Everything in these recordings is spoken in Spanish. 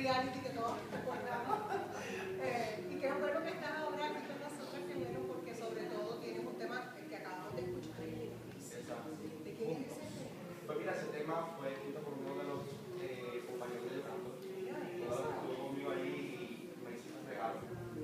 reality que todos recordamos. Y qué bueno que estás ahora aquí con nosotros, Ingeniero, porque sobre todo tienes un tema que acabamos de escuchar en el inicio. ¿De quién es ese tema? Pues mira, ese tema fue escrito por uno de los compañeros de Yocando. Todo estuvo conmigo ahí y me hizo un regalo.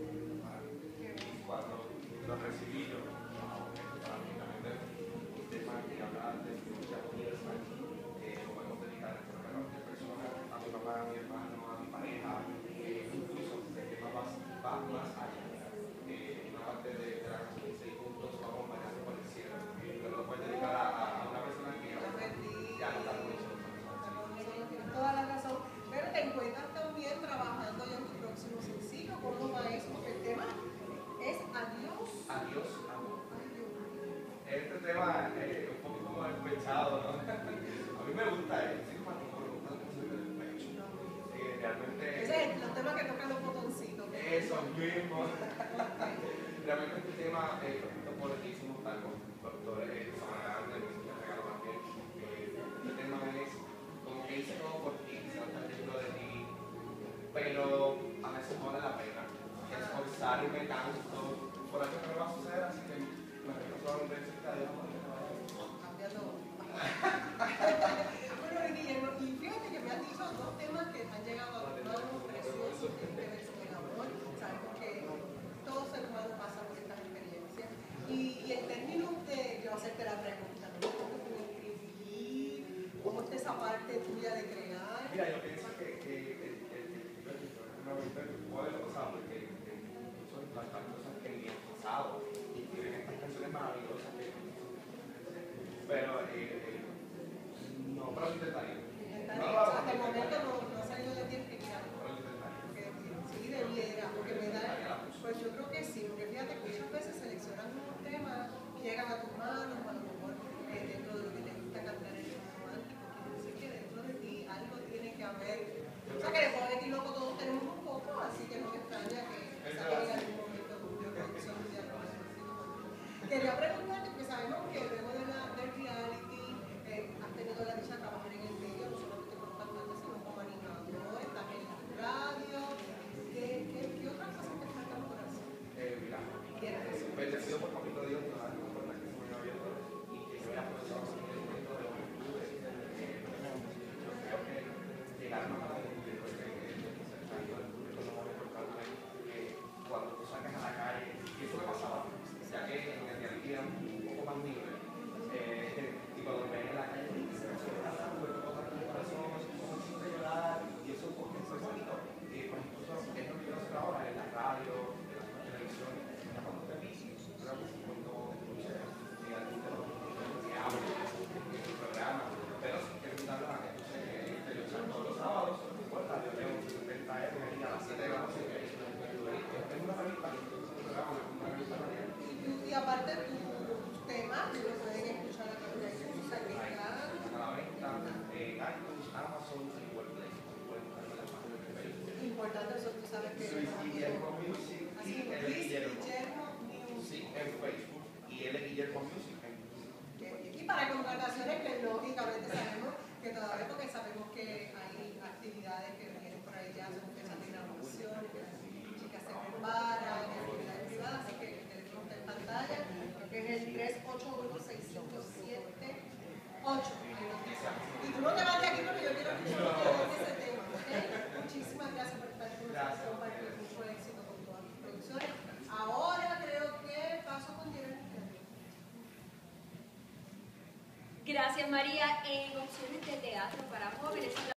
Y cuando lo recibí yo, para mí también un tema que habla de mucha confianza, lo podemos dedicar a cualquier persona, a mi mamá, a mi hermano, a mi pareja, incluso el tema va más allá. Una parte de la canción dice juntos vamos bailando por el cielo, pero lo puedes dedicar a una persona que ya no está con nosotros. Tienes toda la razón, pero te encuentras también trabajando ya en tu próximo sencillo. ¿Cómo va eso? Porque el tema es Adiós. Adiós, amor. Este tema es un poco como despechado, ¿no? A mí me gusta sí, cuando me gusta la canción del despecho. Realmente. Ese es el tema que toca los botoncitos. Eso mismo. Realmente este tema es escrito por muchísimos talcos, doctores, Samarán, de música regalo también. Este tema es como que hice todo por ti, quizás estar dentro de ti, pero a veces no vale la pena esforzarme tanto por algo que no va a suceder, así que me regreso a un decirte adiós. Cambiando. Bueno, Guillermo, y fíjate que me has dicho dos temas que han llegado a los manos preciosos, que tienen que ver con el amor. Sabemos que todo ser humano pasa por estas experiencias. Y en términos de, yo hacerte la pregunta, ¿no? ¿Cómo tú escribir? ¿Cómo está esa parte tuya de crear? Mira, yo pienso que una vez puedo pasar porque son tantas cosas que ni han pasado y tienen estas canciones maravillosas pero no, pero lo intentaría. Hasta el momento no ha salido de ti escribir algo. Sí, debiera, porque me da, pues yo creo que sí, porque fíjate que muchas veces seleccionan unos temas, llegan a tus manos, a lo mejor dentro de lo que te gusta cantar en el romántico, quiere decir que dentro de ti algo tiene que haber. O sea que después de ti loco todos tenemos un poco, así que no me extraña que salga en algún momento de producción mundial. Quería preguntarte, porque sabemos que luego del reality has tenido la dicha de trabajar en el medio, no solamente como cantante, sino como animador, estás en la radio. ¿Qué otras cosas te faltan por hacer? Mira, bendecido por poquito Dios, por las puertas que se me han abierto y que yo he aprovechado ese momento de juventud. Yo creo que llegar más a la juventud, cuando tú sacas a la calle, y eso me pasaba, ya que en el reality era un poco más libre, y cuando me ven en la calle, se me suena la cosas en el corazón, como siempre llorar, y eso es bonito. Pues incluso es lo que quiero hacer ahora en la radio, en la televisión, ya cuando te vi, creo que es un poquito de escucha, y algún tema que hable en el programa, pero si quieres invitarlo a que te lo echan todos los sábados, no importa, yo leo 70 euros a las 7 de la noche, es una revista, una revista radial. Y aparte tus temas, lo pueden escuchar a través de música, a la venta, iTunes, Amazon y WordPress. Importante eso, tú sabes que Guillermo Music y el Guillermo Music en Facebook y el Guillermo Music. Y para contrataciones que lógicamente sabemos que todavía, porque sabemos que hay actividades que vienen por ahí ya, son fechas de inauguración, que las chicas se preparan, actividades privadas, así que el teléfono está en pantalla, que es el 381-6578. Y tú no te vas de aquí porque yo quiero escuchar ese tema, ¿ok? Muchísimas gracias por estar con nosotros, compartir mucho éxito con todas tus producciones. Ahora creo que paso con Jeremy. Gracias, María. En opciones de teatro para jóvenes.